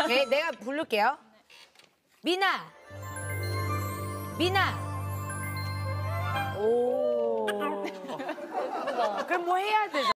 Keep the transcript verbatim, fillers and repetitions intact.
네, 내가 부를게요. 미나. 미나. 오. 그럼 뭐 해야 되죠?